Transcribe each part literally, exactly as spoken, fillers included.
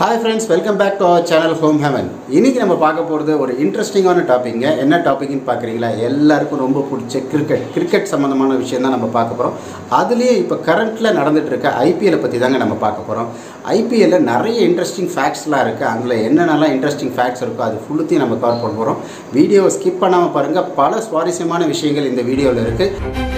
Hi friends, welcome back to our channel Home Heaven. இன்னைக்கு நம்ம பார்க்க போறது ஒரு இன்ட்ரஸ்டிங்கான டாபிக்ங்க. என்ன டாபிக்னு பார்க்கறீங்களா? எல்லாருக்கும் ரொம்ப பிடிச்ச கிரிக்கெட். கிரிக்கெட் சம்பந்தமான விஷயம் தான் நம்ம பார்க்க போறோம். அதுலயே இப்ப கரண்ட்ல நடந்துட்டு இருக்க I P L பத்தி தாங்க நம்ம பார்க்க போறோம். I P L ல நிறைய இன்ட்ரஸ்டிங் ஃபேக்ட்ஸ்லாம் இருக்கு. அதுல என்னென்னலாம் இன்ட்ரஸ்டிங் ஃபேக்ட்ஸ் இருக்கோ அது ஃபுல்லுத்தையும் நம்ம கவர் பண்ண போறோம். வீடியோவை ஸ்கிப் பண்ணாம பாருங்க. பல சுவாரஸ்யமான விஷயங்கள் இந்த வீடியோல இருக்கு.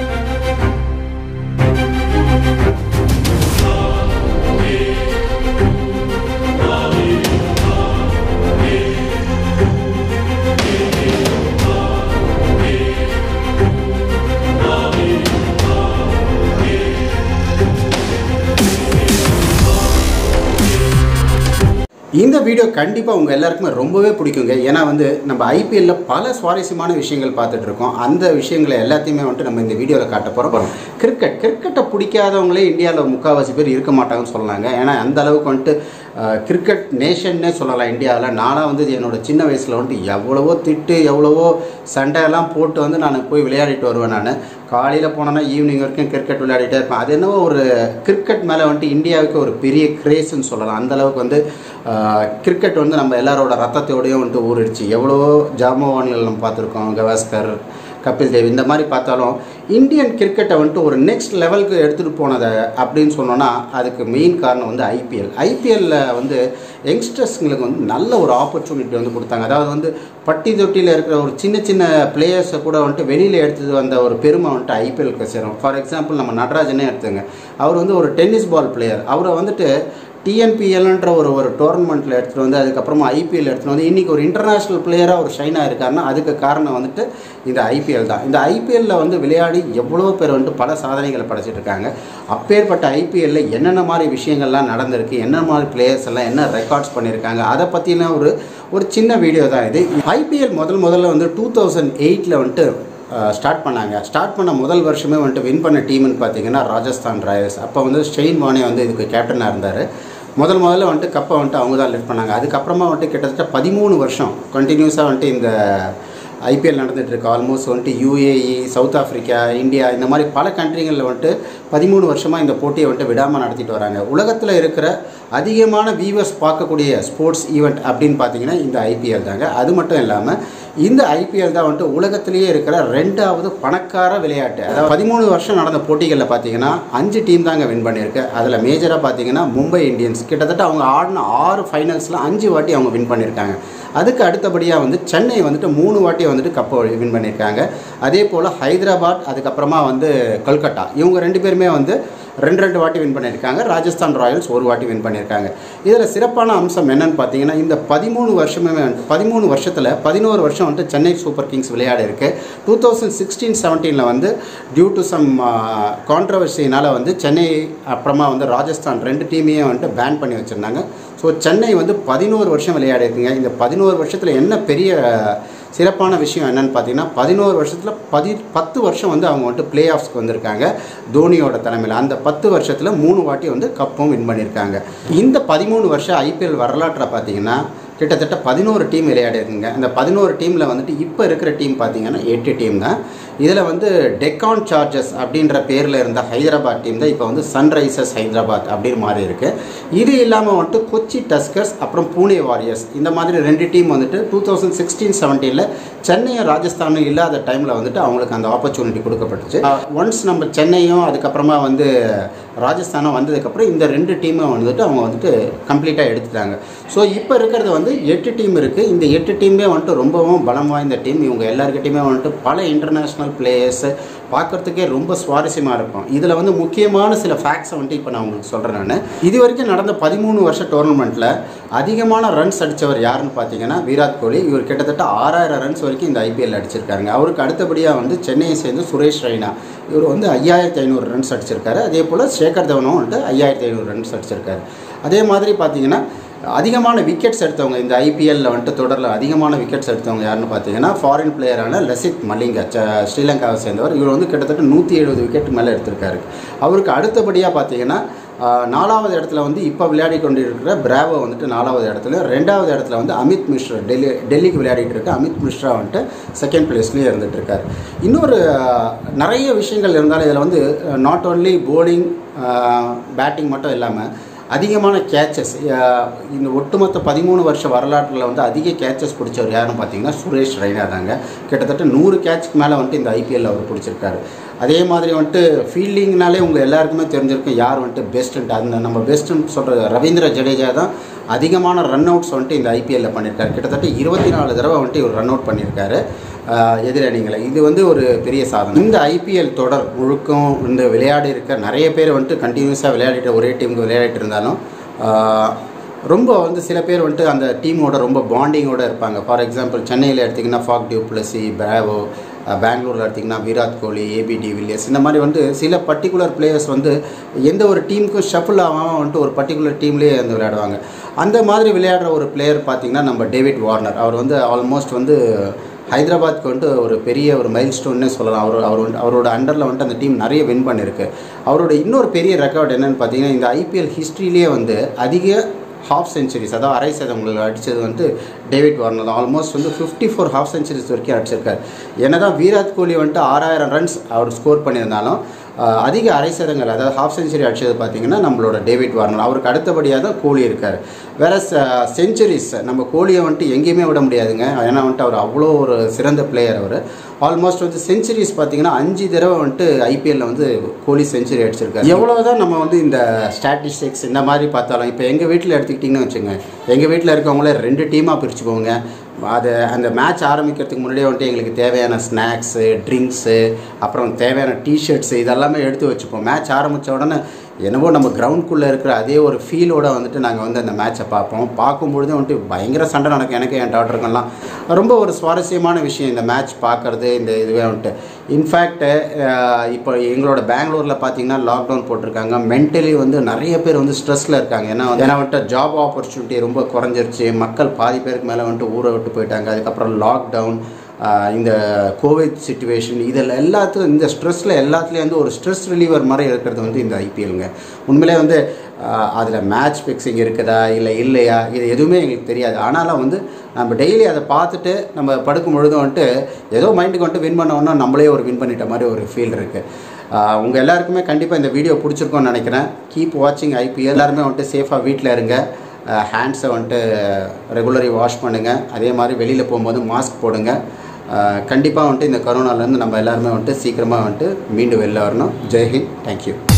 இந்த வீடியோ கண்டிப்பா உங்க எல்லாருக்குமே ரொம்பவே பிடிக்குங்க. ஏன்னா வந்து நம்ம I P L ல பல சுவாரஸ்யமான விஷயங்கள் பார்த்துட்டு இருக்கோம். அந்த விஷயங்களை எல்லாத்தையுமே வந்து நம்ம இந்த வீடியோல காட்ட போறோம். கிரிக்கெட் கிரிக்கெட்டை பிடிக்காதவங்களே இந்தியாவில் முக்கால்வாசி பேர் இருக்க மாட்டாங்கன்னு சொல்லலாங்க. ஏன்னா அந்த அளவுக்கு வந்துட்டு கிரிக்கெட் நேஷன்னே சொல்லலாம் இந்தியாவில். நானாக வந்து என்னோட சின்ன வயசில் வந்துட்டு எவ்வளவோ திட்டு எவ்வளவோ சண்டையெல்லாம் போட்டு வந்து நான் போய் விளையாடிட்டு வருவேன். நான் காலையில் போனேன்னா ஈவினிங் வரைக்கும் கிரிக்கெட் விளையாடிட்டே இருப்பேன். அது என்னவோ ஒரு கிரிக்கெட் மேலே வந்துட்டு இந்தியாவுக்கு ஒரு பெரிய கிரேஸ்ன்னு சொல்லலாம். அந்தளவுக்கு வந்து கிரிக்கெட் வந்து நம்ம எல்லாரோட ரத்தத்தோடையும் வந்துட்டு ஊறிடுச்சு. எவ்வளவோ ஜாமவான்கள் நம்ம பார்த்துருக்கோம். கவாஸ்கர், கபில் தேவ், இந்த மாதிரி பார்த்தாலும் இந்தியன் கிரிக்கெட்டை வந்துட்டு ஒரு நெக்ஸ்ட் லெவலுக்கு எடுத்துகிட்டு போனதை அப்படின்னு சொன்னோன்னா அதுக்கு மெயின் காரணம் வந்து I P L. I P L ல வந்து யங்ஸ்டர்ஸுங்களுக்கு வந்து நல்ல ஒரு ஆப்பர்ச்சுனிட்டி வந்து கொடுத்தாங்க. அதாவது வந்து பட்டி தொட்டியில் இருக்கிற ஒரு சின்ன சின்ன பிளேயர்ஸை கூட வந்துட்டு வெளியில் எடுத்துகிட்டு வந்த ஒரு பெருமை வந்துட்டு I P L-க்கு சேரும். ஃபார் எக்ஸாம்பிள் நம்ம நடராஜனே எடுத்துங்க. அவர் வந்து ஒரு டென்னிஸ் பால் பிளேயர். அவரை வந்துட்டு T N P L-ன்ற ஒரு ஒரு டோர்னமெண்ட்டில் எடுத்துகிட்டு வந்து அதுக்கப்புறமா I P L எடுத்துகிட்டு வந்து இன்றைக்கி ஒரு இன்டர்நேஷ்னல் பிளேயராக ஒரு ஷைனாக இருக்காருன்னா அதுக்கு காரணம் வந்துட்டு இந்த I P L தான். இந்த I P L-ல வந்து விளையாடி எவ்வளோ பேர் வந்துட்டு பல சாதனைகளை படைச்சிட்டு இருக்காங்க. அப்பேற்பட்ட I P L-ல என்னென்ன மாதிரி விஷயங்கள்லாம் நடந்திருக்கு, என்ன மாதிரி பிளேயர்ஸ் எல்லாம் என்ன ரெக்கார்ட்ஸ் பண்ணியிருக்காங்க, அதை பற்றின ஒரு ஒரு சின்ன வீடியோ தான் இது. I P L முதல் முதல்ல வந்து டூ தௌசண்ட் எயிட்டில் வந்துட்டு ஸ்டார்ட் பண்ணாங்க. ஸ்டார்ட் பண்ண முதல் வருஷமே வந்துட்டு வின் பண்ண டீம்னு பார்த்தீங்கன்னா ராஜஸ்தான் ராயல்ஸ். அப்போ வந்து ஷெயின் வார்னே வந்து இதுக்கு கேப்டனாக இருந்தார். முதல் முதல்ல வந்துட்டு கப்பை வந்துட்டு அவங்க தான் லிஃப்ட் பண்ணாங்க. அதுக்கப்புறமா வந்துட்டு கிட்டத்தட்ட பதிமூணு வருஷம் கண்டினியூஸாக வந்துட்டு இந்த I P L நடந்துகிட்டு இருக்கு. ஆல்மோஸ்ட் வந்துட்டு U A E, South Africa, India, இந்த மாதிரி பல கண்ட்ரிகளில் வந்துட்டு பதிமூணு வருஷமாக இந்த போட்டியை வந்துட்டு விடாமல் நடத்திட்டு வராங்க. உலகத்தில் இருக்கிற அதிகமான வியூவர்ஸ் பார்க்கக்கூடிய ஸ்போர்ட்ஸ் ஈவெண்ட் அப்படின்னு பார்த்தீங்கன்னா இந்த I P L தாங்க. அது மட்டும் இல்லாமல் இந்த I P L தான் வந்துட்டு உலகத்திலேயே இருக்கிற ரெண்டாவது பணக்கார விளையாட்டு. அதாவது பதிமூணு வருஷம் நடந்த போட்டிகளில் பார்த்தீங்கன்னா அஞ்சு டீம் தாங்க வின் பண்ணியிருக்கு. அதில் மேஜராக பார்த்தீங்கன்னா மும்பை இந்தியன்ஸ் கிட்டத்தட்ட அவங்க ஆடின ஆறு ஃபைனல்ஸில் அஞ்சு வாட்டி அவங்க வின் பண்ணியிருக்காங்க. அதுக்கு அடுத்தபடியாக வந்து சென்னை வந்துட்டு மூணு வாட்டி வந்துட்டு கப்பை வின் பண்ணியிருக்காங்க. அதே போல் ஹைதராபாத், அதுக்கப்புறமா வந்து கொல்கட்டா, இவங்க ரெண்டு பேருமே வந்து ரெண்டு ரெண்டு வாட்டி வின் பண்ணியிருக்காங்க. ராஜஸ்தான் ராயல்ஸ் ஒரு வாட்டி வின் பண்ணியிருக்காங்க. இதில் சிறப்பான அம்சம் என்னன்னு பார்த்தீங்கன்னா இந்த பதிமூணு வருஷமே பதிமூணு வருஷத்தில் பதினோரு வருஷம் வந்துட்டு சென்னை சூப்பர் கிங்ஸ் விளையாடி இருக்கு. டூ தௌசண்ட் சிக்ஸ்டீன் செவன்டீனில் வந்து டியூ டு சம் கான்ட்ரவர்சினால் வந்து சென்னை அப்புறமா வந்து ராஜஸ்தான் ரெண்டு டீமையும் வந்துட்டு பேன் பண்ணி வச்சுருந்தாங்க. ஸோ சென்னை வந்து பதினோரு வருஷம் விளையாடி இருக்குங்க. இந்த பதினோரு வருஷத்தில் என்ன பெரிய சிறப்பான விஷயம் என்னன்னு பார்த்தீங்கன்னா பதினோரு வருஷத்தில் பதி பத்து வருஷம் வந்து அவங்க வந்துட்டு பிளே ஆஃப்ஸ்க்கு வந்திருக்காங்க தோனியோட தலைமையில். அந்த பத்து வருஷத்தில் மூணு வாட்டி வந்து கப்பும் வின் பண்ணியிருக்காங்க. இந்த பதிமூணு வருஷம் I P L வரலாற்றில் பார்த்தீங்கன்னா கிட்டத்தட்ட பதினோரு டீம் விளையாடி இருக்குங்க. இந்த பதினோரு டீமில் வந்துட்டு இப்போ இருக்கிற டீம் பார்த்தீங்கன்னா எட்டு டீம் தான். இதில் வந்து டெக்கான் சார்ஜர்ஸ் அப்படின்ற பேரில் இருந்த ஹைதராபாத் டீம் தான் இப்போ வந்து சன்ரைசர்ஸ் ஹைதராபாத் அப்படின்னு மாறி இருக்குது. இது இல்லாமல் வந்துட்டு கொச்சி டஸ்கர்ஸ், அப்புறம் பூனே வாரியர்ஸ், இந்த மாதிரி ரெண்டு டீம் வந்துட்டு டூ தௌசண்ட் சிக்ஸ்டீன் செவன்டீனில் சென்னையும் ராஜஸ்தானும் இல்லாத டைமில் வந்துட்டு அவங்களுக்கு அந்த ஆப்பர்ச்சுனிட்டி கொடுக்கப்பட்டுச்சு. ஒன்ஸ் நம்ம சென்னையும் அதுக்கப்புறமா வந்து ராஜஸ்தானும் வந்ததுக்கப்புறம் இந்த ரெண்டு டீமும் வந்துட்டு அவங்க வந்துட்டு கம்ப்ளீட்டாக எடுத்துட்டாங்க. ஸோ இப்போ இருக்கிறது வந்து எட்டு டீம் இருக்குது. இந்த எட்டு டீமே வந்துட்டு ரொம்பவும் பலம் வாய்ந்த டீம். இவங்க எல்லாருக்கிட்டையுமே வந்துட்டு பல இன்டர்நேஷ்னல் பிளேயர்ஸு பார்க்குறதுக்கே ரொம்ப சுவாரஸ்யமாக இருக்கும். இதில் வந்து முக்கியமான சில ஃபேக்ட்ஸை வந்துட்டு இப்போ நான் உங்களுக்கு சொல்கிறேன். நான் இது வரைக்கும் நடந்த பதிமூணு வருஷ டோர்னமெண்ட்டில் அதிகமான ரன்ஸ் அடித்தவர் யாருன்னு பார்த்தீங்கன்னா விராட் கோலி. இவர் கிட்டத்தட்ட ஆறாயிரம் ரன்ஸ் வரைக்கும் இந்த I P L அடிச்சிருக்காருங்க. அவருக்கு அடுத்தபடியாக வந்து சென்னையை சேர்ந்து சுரேஷ் ரெய்னா, இவர் வந்து ஐயாயிரத்தி ஐநூறு ரன்ஸ் அடிச்சிருக்காரு. அதே போல் சேகர் தவனும் வந்துட்டு ஐயாயிரத்தி ஐநூறு ரன்ஸ் அடிச்சிருக்காரு. அதே மாதிரி பார்த்தீங்கன்னா அதிகமான விக்கெட்ஸ் எடுத்தவங்க இந்த I P L-ல வந்துட்டு தொடரில் அதிகமான விக்கெட்ஸ் எடுத்தவங்க யாருன்னு பார்த்தீங்கன்னா ஃபாரின் பிளேயரான லசித் மலிங்கா, ஸ்ரீலங்காவை சேர்ந்தவர். இவர் வந்து கிட்டத்தட்ட நூற்றி எழுபது விக்கெட் மேலே எடுத்திருக்காரு. அவருக்கு அடுத்தபடியாக பார்த்தீங்கன்னா நாலாவது இடத்துல வந்து இப்போ விளையாடி கொண்டிருக்கிற பிராவோ வந்துட்டு நாலாவது இடத்துல, ரெண்டாவது இடத்துல வந்து அமித் மிஸ்ரா, டெல்லி டெல்லிக்கு விளையாடிட்டு இருக்க அமித் மிஸ்ரா வந்துட்டு செகண்ட் பிளேஸ்லேயே இருந்துகிட்டு இருக்கார். இன்னொரு நிறைய விஷயங்கள் இருந்தாலும் இதில் வந்து நாட் ஓன்லி போலிங் பேட்டிங் மட்டும் இல்லாமல் அதிகமான கேச்சஸ் இந்த ஒட்டுமொத்த பதிமூணு வருஷ வரலாற்றில் வந்து அதிக கேச்சஸ் பிடிச்சவர் யாருன்னு பார்த்தீங்கன்னா சுரேஷ் ரெய்னா தாங்க. கிட்டத்தட்ட நூறு கேட்ச்க்கு மேலே வந்துட்டு இந்த ஐபிஎல் அவர் பிடிச்சிருக்காரு. அதே மாதிரி வந்துட்டு ஃபீல்டிங்னாலே உங்கள் எல்லாருக்குமே தெரிஞ்சிருக்கும் யார் வந்துட்டு பெஸ்ட்டுன்ட்டு. அந்த நம்ம பெஸ்ட்டுன்னு சொல்கிற ரவீந்திர ஜடேஜா தான் அதிகமான ரன் அவுட்ஸ் வந்துட்டு இந்த ஐபிஎல்லில் பண்ணியிருக்காரு. கிட்டத்தட்ட இருபத்தி நாலு தடவை வந்துட்டு இவர் ரன் அவுட் பண்ணியிருக்காரு எதிரணிகளை. இது வந்து ஒரு பெரிய சாதனை. இந்த ஐபிஎல் தொடர் முழுக்கும் இந்த விளையாடி இருக்க நிறைய பேர் வந்துட்டு கண்டினியூஸாக விளையாடிட்டு ஒரே டீமுக்கு விளையாடிட்டு இருந்தாலும் ரொம்ப வந்து சில பேர் வந்துட்டு அந்த டீமோட ரொம்ப பாண்டிங்கோடு இருப்பாங்க. ஃபார் எக்ஸாம்பிள் சென்னையில் எடுத்திங்கன்னா ஃபாக் டியூப்ளசி, பிராவோ, பெங்களூரில் எடுத்திங்கன்னா விராட் கோலி, ஏபி டிவில்லியர்ஸ், இந்த மாதிரி வந்து சில பர்டிகுலர் பிளேயர்ஸ் வந்து எந்த ஒரு டீமுக்கும் ஷஃபிள் ஆகாமல் வந்துட்டு ஒரு பர்டிகுலர் டீம்லேயே வந்து விளையாடுவாங்க. அந்த மாதிரி விளையாடுற ஒரு பிளேயர் பார்த்திங்கன்னா நம்ம டேவிட் வார்னர். அவர் வந்து ஆல்மோஸ்ட் வந்து ஹைதராபாத்க்கு வந்துட்டு ஒரு பெரிய ஒரு மைல் ஸ்டோன்னே சொல்லலாம். அவர் அவர் வந்து அவரோட அண்டரில் வந்துட்டு அந்த டீம் நிறைய வின் பண்ணியிருக்கு. அவரோட இன்னொரு பெரிய ரெக்கார்டு என்னென்னு பார்த்தீங்கன்னா இந்த ஐபிஎல் ஹிஸ்ட்ரியிலே வந்து அதிக ஹாஃப் செஞ்சுரிஸ், அதாவது அரை சதங்களுக்கு அடித்தது வந்து டேவிட் வார்னர் தான். ஆல்மோஸ்ட் வந்து ஃபிஃப்டி ஃபோர் ஹாஃப் செஞ்சுரிஸ் வரைக்கும் அடிச்சிருக்காரு. என்ன தான் விராட் கோலி வந்துட்டு ஆறாயிரம் ரன்ஸ் அவர் ஸ்கோர் பண்ணியிருந்தாலும் அதிக அரை சதங்கள் அதாவது ஹாஃப் செஞ்சுரி அடித்தது பார்த்திங்கன்னா நம்மளோட டேவிட் வார்னர். அவருக்கு அடுத்தபடியாக தான் கோலி இருக்கார். வேறு செஞ்சுரிஸ் நம்ம கோலியை வந்துட்டு எங்கேயுமே விட முடியாதுங்க. ஏன்னா வந்துட்டு அவர் அவ்வளோ ஒரு சிறந்த பிளேயர். அவர் ஆல்மோஸ்ட் வந்து செஞ்சுரிஸ் பார்த்திங்கன்னா அஞ்சு தடவை வந்துட்டு ஐபிஎல்லில் வந்து கோலி செஞ்சுரி அடிச்சிருக்காரு. எவ்வளோ தான் நம்ம வந்து இந்த ஸ்டாட்டிஸ்டிக்ஸ் இந்த மாதிரி பார்த்தாலும் இப்போ எங்கள் வீட்டில் எடுத்துக்கிட்டிங்கன்னு வச்சுங்க, எங்கள் வீட்டில் இருக்கவங்களே ரெண்டு டீமாக பிரிச்சுக்கோங்க. அது அந்த மேட்ச் ஆரம்பிக்கிறதுக்கு முன்னாடியே வந்துட்டு எங்களுக்கு தேவையான ஸ்நாக்ஸு, ட்ரிங்க்ஸு, அப்புறம் தேவையான டிஷர்ட்ஸு இதெல்லாமே எடுத்து வச்சுப்போம். மேட்ச் ஆரம்பித்த உடனே என்னவோ நம்ம கிரவுண்டுக்குள்ளே இருக்கிற அதே ஒரு ஃபீலோடு வந்துட்டு நாங்கள் வந்து அந்த மேட்சை பார்ப்போம். பார்க்கும்பொழுது வந்துட்டு பயங்கர சண்டை நடக்கும். எனக்கு என் டாக்டருக்கெல்லாம் ரொம்ப ஒரு சுவாரஸ்யமான விஷயம் இந்த மேட்ச் பார்க்குறது. இந்த இதுவே வந்துட்டு இன்ஃபேக்ட்டு இப்போ எங்களோட பெங்களூரில் பார்த்திங்கன்னா லாக்டவுன் போட்டிருக்காங்க. மென்டலி வந்து நிறைய பேர் வந்து ஸ்ட்ரெஸ்ஸில் இருக்காங்க. ஏன்னா ஏன்னா வந்துட்டு ஜாப் ஆப்பர்ச்சுனிட்டி ரொம்ப குறைஞ்சிருச்சு. மக்கள் பாதி பேருக்கு மேலே வந்துட்டு ஊரை விட்டு போயிட்டாங்க. அதுக்கப்புறம் லாக்டவுன், இந்த கோவிட் சிச்சுவேஷன், இதில் எல்லாத்துக்கும் இந்த ஸ்ட்ரெஸ்ஸில் எல்லாத்துலேயும் வந்து ஒரு ஸ்ட்ரெஸ் ரிலீவர் மாதிரி இருக்கிறது வந்து இந்த ஐபிஎல்ங்க. உண்மையிலே வந்து அதில் மேட்ச் ஃபிக்ஸிங் இருக்குதா இல்லை இல்லையா இது எதுவுமே எங்களுக்கு தெரியாது. ஆனாலும் வந்து நம்ம டெய்லி அதை பார்த்துட்டு நம்ம படுக்கும் பொழுதும் வந்துட்டு ஏதோ மைண்டுக்கு வந்துட்டு வின் பண்ணோன்னா நம்மளே ஒரு வின் பண்ணிட்ட மாதிரி ஒரு ஃபீல் இருக்குது. உங்கள் எல்லாருக்குமே கண்டிப்பாக இந்த வீடியோ பிடிச்சிருக்கோன்னு நினைக்கிறேன். கீப் வாட்சிங் ஐபிஎல். எல்லாருமே வந்துட்டு சேஃபாக வீட்டில் இருங்க. ஹேண்ட்ஸை வந்துட்டு ரெகுலரி வாஷ் பண்ணுங்கள். அதே மாதிரி வெளியில் போகும்போது மாஸ்க் போடுங்க. கண்டிப்பாக வந்துட்டு இந்த கொரோனாலேருந்து நம்ம எல்லாருமே வந்துட்டு சீக்கிரமாக வந்துட்டு மீண்டு வெளில வரணும். ஜெய்ஹிந்த். தேங்க்யூ.